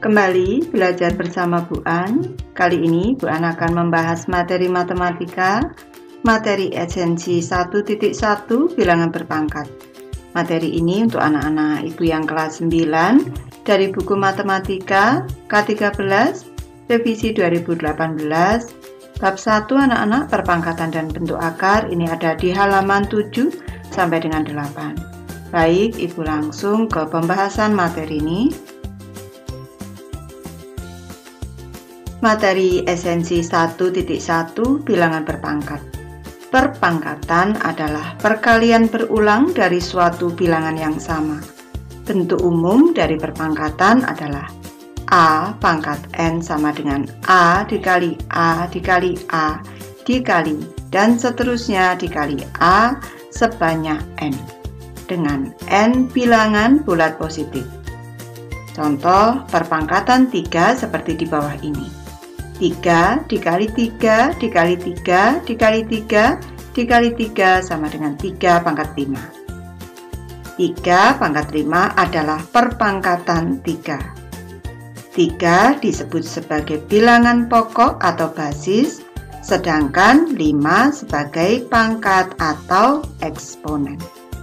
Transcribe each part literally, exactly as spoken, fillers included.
Kembali belajar bersama Bu An. Kali ini Bu An akan membahas materi matematika, materi esensi satu titik satu bilangan berpangkat. Materi ini untuk anak-anak ibu yang kelas sembilan dari buku matematika K tiga belas revisi dua ribu delapan belas bab satu anak-anak perpangkatan dan bentuk akar. Ini ada di halaman tujuh sampai dengan delapan. Baik, ibu langsung ke pembahasan materi ini. Materi esensi satu titik satu bilangan berpangkat. Perpangkatan adalah perkalian berulang dari suatu bilangan yang sama. Bentuk umum dari perpangkatan adalah A pangkat N sama dengan A dikali A dikali A dikali dan seterusnya dikali A sebanyak N dengan N bilangan bulat positif. Contoh perpangkatan tiga seperti di bawah ini. tiga dikali tiga dikali tiga dikali tiga dikali tiga sama dengan tiga pangkat lima. tiga pangkat lima adalah perpangkatan tiga. tiga disebut sebagai bilangan pokok atau basis, sedangkan lima sebagai pangkat atau eksponen.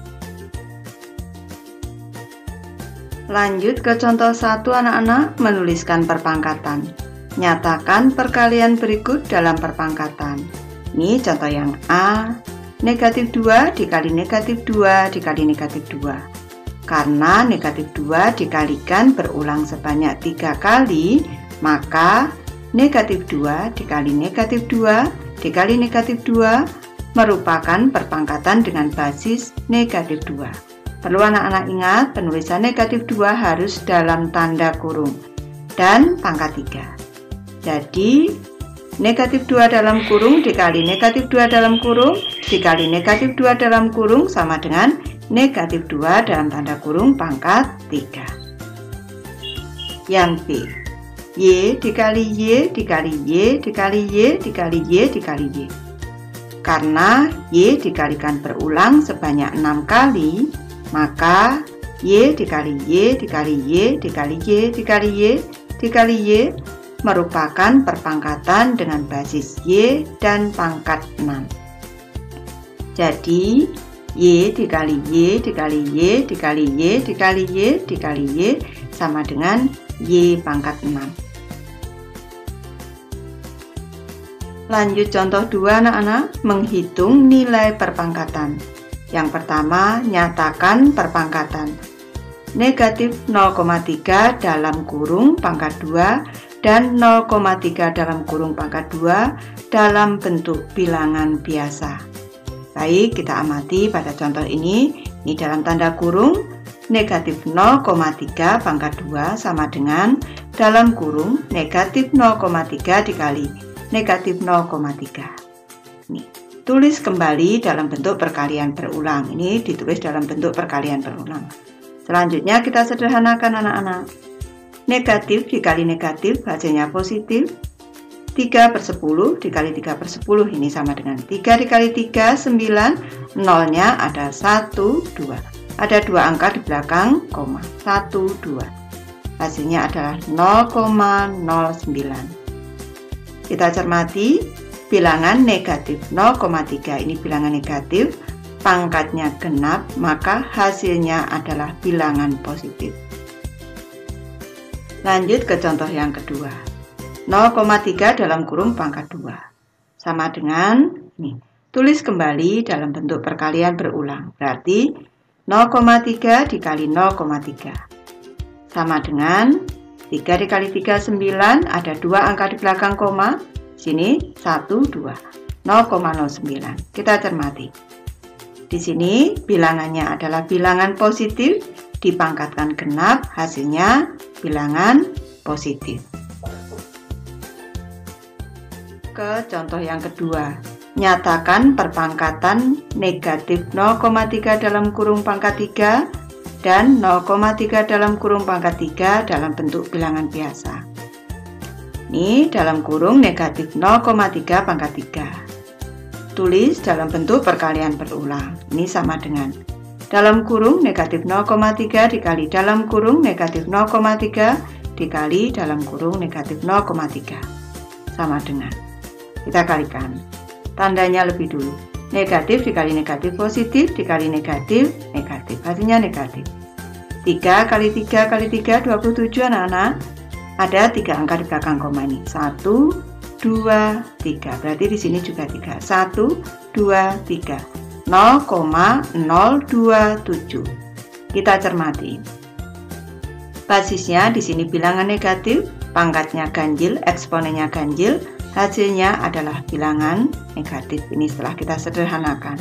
Lanjut ke contoh satu anak-anak, menuliskan perpangkatan. Nyatakan perkalian berikut dalam perpangkatan. Ini contoh yang A, negatif dua dikali negatif dua dikali negatif dua. Karena negatif dua dikalikan berulang sebanyak tiga kali, maka negatif dua dikali negatif dua dikali negatif dua merupakan perpangkatan dengan basis negatif dua. Perlu anak-anak ingat, penulisan negatif dua harus dalam tanda kurung dan pangkat tiga. Jadi, negatif dua dalam kurung dikali negatif dua dalam kurung dikali negatif dua dalam kurung sama dengan negatif dua dalam tanda kurung pangkat tiga. Yang B, Y dikali Y dikali Y dikali Y dikali Y dikali Y. Karena Y dikalikan berulang sebanyak enam kali, maka Y dikali Y dikali Y dikali Y dikali Y dikali Y merupakan perpangkatan dengan basis Y dan pangkat enam. Jadi, Y dikali Y dikali Y dikali Y dikali Y dikali Y sama dengan Y pangkat enam. Lanjut contoh dua anak-anak, menghitung nilai perpangkatan. Yang pertama, nyatakan perpangkatan. Negatif nol koma tiga dalam kurung pangkat dua dan nol koma tiga dalam kurung pangkat dua dalam bentuk bilangan biasa. Baik, kita amati pada contoh ini. Ini dalam tanda kurung, negatif nol koma tiga pangkat dua sama dengan dalam kurung negatif nol koma tiga dikali negatif nol koma tiga. Nih, tulis kembali dalam bentuk perkalian berulang. Ini ditulis dalam bentuk perkalian berulang. Selanjutnya kita sederhanakan anak-anak. Negatif dikali negatif hasilnya positif. Tiga per sepuluh dikali tiga per sepuluh ini sama dengan tiga dikali tiga, sembilan. Nolnya ada satu, dua. Ada dua angka di belakang, koma, satu, dua. Hasilnya adalah nol koma nol sembilan. Kita cermati, bilangan negatif nol koma tiga ini bilangan negatif, pangkatnya genap, maka hasilnya adalah bilangan positif. Lanjut ke contoh yang kedua. nol koma tiga dalam kurung pangkat dua. Sama dengan, nih, tulis kembali dalam bentuk perkalian berulang. Berarti nol koma tiga dikali nol koma tiga. Sama dengan tiga dikali tiga, sembilan. Ada dua angka di belakang koma. Sini satu, dua. nol koma nol sembilan. Kita cermati. Di sini bilangannya adalah bilangan positif. Dipangkatkan genap, hasilnya bilangan positif. Ke contoh yang kedua, nyatakan perpangkatan negatif nol koma tiga dalam kurung pangkat tiga dan nol koma tiga dalam kurung pangkat tiga dalam bentuk bilangan biasa. Ini dalam kurung negatif nol koma tiga pangkat tiga. Tulis dalam bentuk perkalian berulang. Ini sama dengan dalam kurung negatif nol koma tiga dikali dalam kurung negatif nol koma tiga dikali dalam kurung negatif nol koma tiga. Sama dengan, kita kalikan. Tandanya lebih dulu. Negatif dikali negatif positif dikali negatif negatif. Hasilnya negatif. tiga kali tiga kali tiga, dua puluh tujuh anak-anak. Ada tiga angka di belakang koma ini. satu, dua, tiga. Berarti di sini juga tiga. satu, dua, tiga. nol koma nol dua tujuh. Kita cermati. Basisnya di sini bilangan negatif, pangkatnya ganjil, eksponennya ganjil, hasilnya adalah bilangan negatif. Ini setelah kita sederhanakan.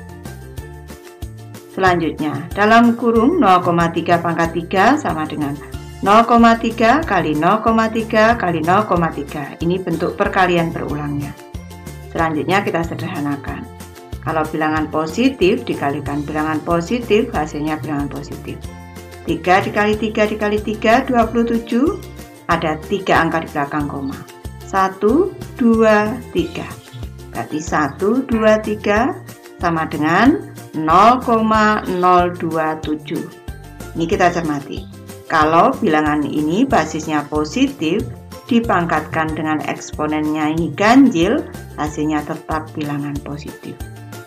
Selanjutnya, dalam kurung nol koma tiga pangkat tiga sama dengan nol koma tiga kali nol koma tiga kali nol koma tiga. Ini bentuk perkalian berulangnya. Selanjutnya kita sederhanakan. Kalau bilangan positif dikalikan bilangan positif, hasilnya bilangan positif. tiga dikali tiga dikali tiga, dua puluh tujuh. Ada tiga angka di belakang koma. satu, dua, tiga. Berarti satu, dua, tiga sama dengan nol koma nol dua tujuh. Ini kita cermati. Kalau bilangan ini basisnya positif, dipangkatkan dengan eksponennya ini ganjil, hasilnya tetap bilangan positif.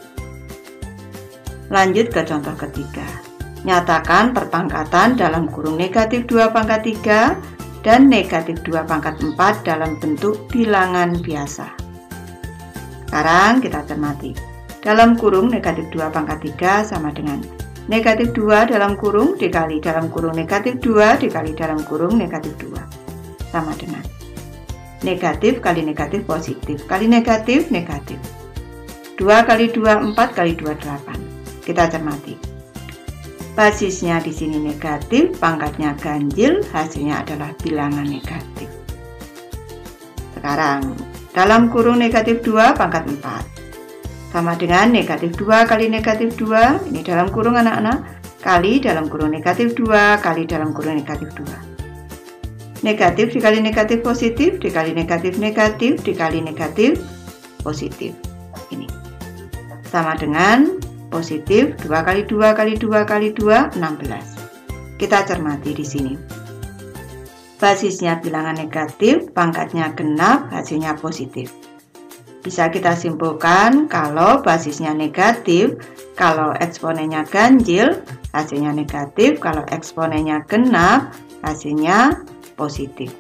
Lanjut ke contoh ketiga. Nyatakan perpangkatan dalam kurung negatif dua pangkat tiga dan negatif dua pangkat empat dalam bentuk bilangan biasa. Sekarang kita cermati. Dalam kurung negatif dua pangkat tiga sama dengan negatif dua dalam kurung dikali dalam kurung negatif dua dikali dalam kurung negatif dua. Sama dengan negatif kali negatif positif kali negatif negatif. dua kali dua, empat kali dua, delapan. Kita cermati. Basisnya di sini negatif, pangkatnya ganjil, hasilnya adalah bilangan negatif. Sekarang, dalam kurung negatif dua pangkat empat. Sama dengan negatif dua kali negatif dua, ini dalam kurung anak-anak, kali dalam kurung negatif dua, kali dalam kurung negatif dua. Negatif dikali negatif positif, dikali negatif negatif, dikali negatif positif. Ini. Sama dengan positif dua kali dua kali dua kali dua, enam belas. Kita cermati di sini. Basisnya bilangan negatif, pangkatnya genap, hasilnya positif. Bisa kita simpulkan kalau basisnya negatif, kalau eksponennya ganjil, hasilnya negatif, kalau eksponennya genap, hasilnya positif.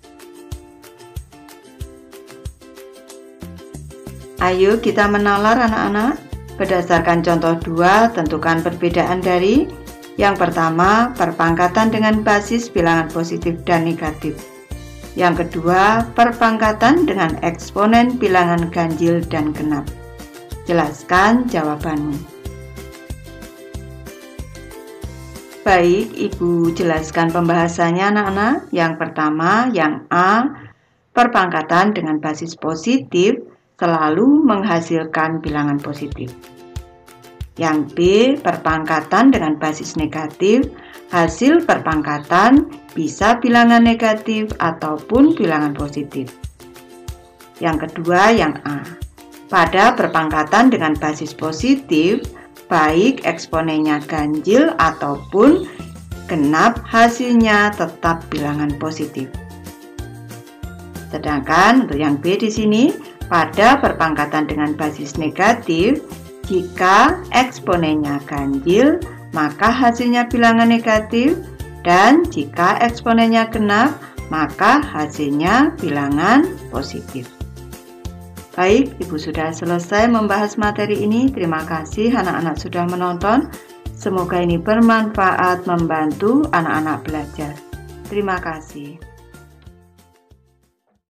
Ayo kita menalar anak-anak. Berdasarkan contoh dua, tentukan perbedaan dari yang pertama, perpangkatan dengan basis bilangan positif dan negatif. Yang kedua, perpangkatan dengan eksponen bilangan ganjil dan genap. Jelaskan jawabanmu. Baik, Ibu jelaskan pembahasannya anak-anak. Yang pertama, yang A, perpangkatan dengan basis positif selalu menghasilkan bilangan positif. Yang B, perpangkatan dengan basis negatif, hasil perpangkatan bisa bilangan negatif ataupun bilangan positif. Yang kedua, yang A, pada perpangkatan dengan basis positif, baik eksponennya ganjil ataupun genap, hasilnya tetap bilangan positif. Sedangkan untuk yang B di sini, pada perpangkatan dengan basis negatif, jika eksponennya ganjil, maka hasilnya bilangan negatif, dan jika eksponennya genap, maka hasilnya bilangan positif. Baik, Ibu sudah selesai membahas materi ini. Terima kasih anak-anak sudah menonton. Semoga ini bermanfaat membantu anak-anak belajar. Terima kasih.